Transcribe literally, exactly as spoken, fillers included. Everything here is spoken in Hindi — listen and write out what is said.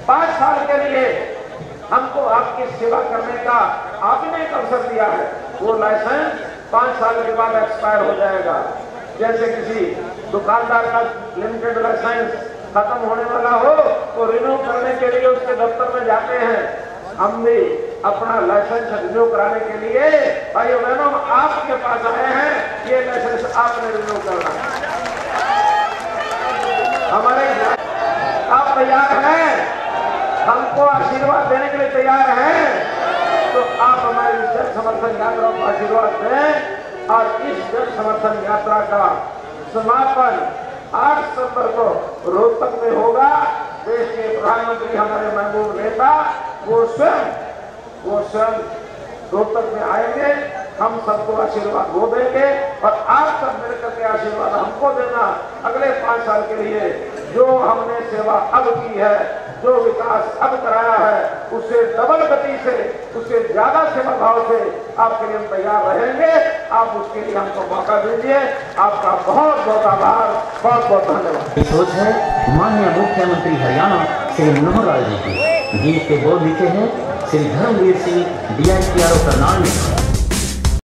पांच साल के लिए हमको आपकी सेवा करने का आपने एक अवसर दिया है। वो लाइसेंस पांच साल के बाद एक्सपायर हो जाएगा। जैसे किसी दुकानदार का लिमिटेड लाइसेंस खत्म होने वाला हो तो रिन्यू करने के लिए उसके दफ्तर में जाते हैं। हम भी अपना लाइसेंस रिन्यू कराने के लिए भाइयों बहनों आपके पास आए हैं। ये लाइसेंस आपने रिन्यू करना है। हमारे आप तैयार हैं, हमको आशीर्वाद देने के लिए तैयार हैं, तो आप हमारी जन समर्थन यात्रा को आशीर्वाद दें। और इस जन समर्थन यात्रा का समापन आठ सितंबर को रोहतक में होगा। देश के प्रधानमंत्री हमारे महबूब नेता वो स्वयं वो स्वयं रोहतक में आएंगे। हम सबको आशीर्वाद वो देंगे और आप सब मिलकर के आशीर्वाद हमको देना। अगले पांच साल के लिए जो हमने सेवा अब की है, जो विकास अब कराया है, उससे डबल गति से, उससे ज्यादा सेवा भाव से आपके लिए हम तैयार रहेंगे। आप उसके लिए हमको मौका दीजिए। आपका बहुत बहुत आभार, बहुत बहुत धन्यवाद। सोच है माननीय मुख्यमंत्री हरियाणा श्री मनोहर लाल जी की। गीत के बोल लिखे हैं Shri Dharamvir Singh D I P R O Karnal ने।